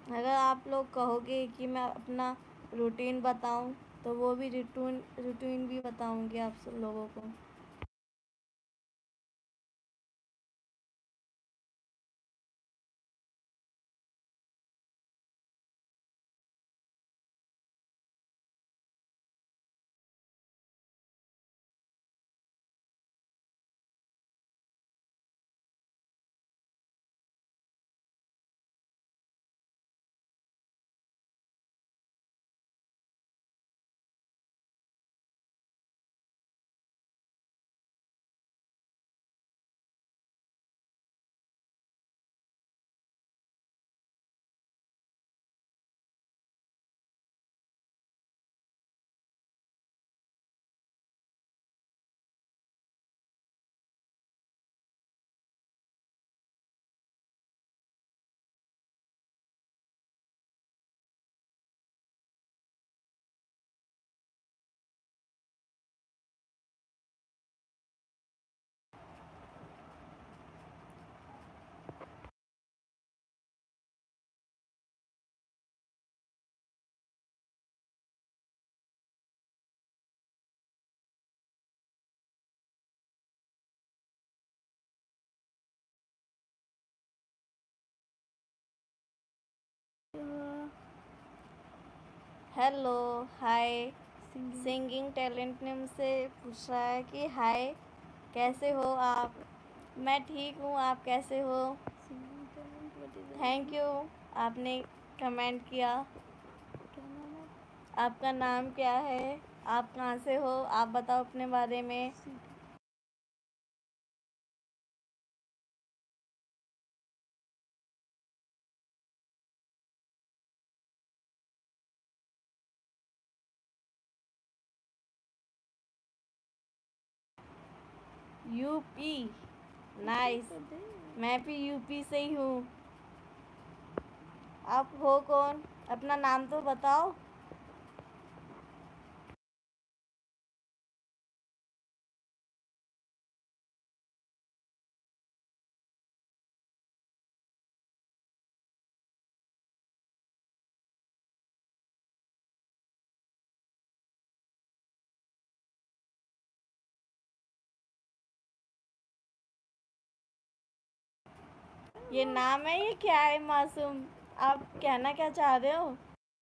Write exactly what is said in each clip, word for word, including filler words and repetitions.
अगर आप लोग कहोगे कि मैं अपना रूटीन बताऊं तो वो भी रूटीन रूटीन भी बताऊंगी आप सब लोगों को। हेलो, हाय। सिंगिंग टैलेंट ने मुझसे पूछ रहा है कि हाय, कैसे हो आप? मैं ठीक हूँ, आप कैसे हो? थैंक यू, आपने कमेंट किया। आपका नाम क्या है? आप कहाँ से हो? आप बताओ अपने बारे में। UP, nice. मैं भी यूपी से ही हूँ। आप हो कौन? अपना नाम तो बताओ। ये नाम है, ये क्या है मासूम? आप कहना क्या चाह रहे हो?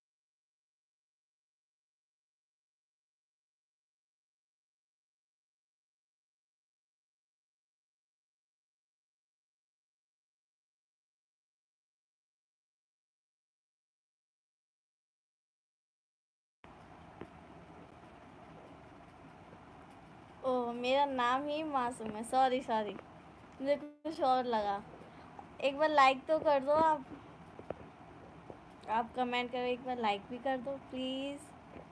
ओह, मेरा नाम ही मासूम है। सॉरी सॉरी, मुझे कुछ और लगा। एक बार लाइक तो कर दो आप। आप कमेंट करो, एक बार लाइक भी कर दो प्लीज़।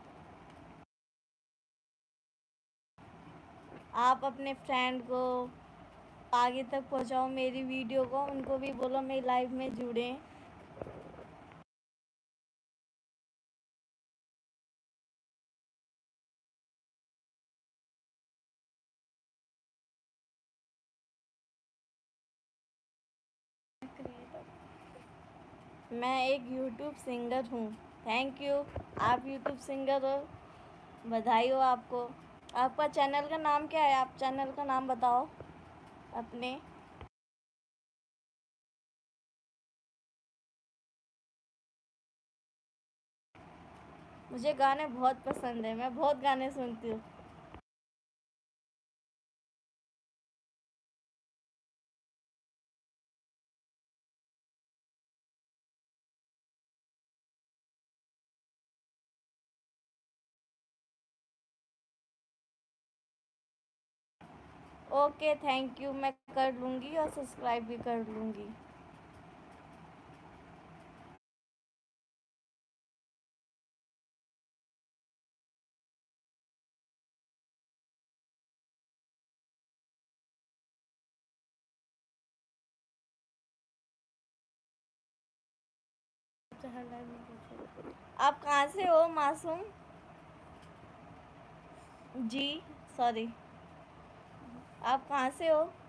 आप अपने फ्रेंड को आगे तक पहुंचाओ मेरी वीडियो को, उनको भी बोलो मेरी लाइव में जुड़ें। मैं एक यूट्यूब सिंगर हूँ। थैंक यू, आप यूट्यूब सिंगर हो, बधाई हो आपको। आपका चैनल का नाम क्या है? आप चैनल का नाम बताओ अपने। मुझे गाने बहुत पसंद है, मैं बहुत गाने सुनती हूँ। ओके, थैंक यू, मैं कर लूँगी और सब्सक्राइब भी कर लूँगी। आप कहाँ से हो मासूम जी? सॉरी, आप कहाँ से हो?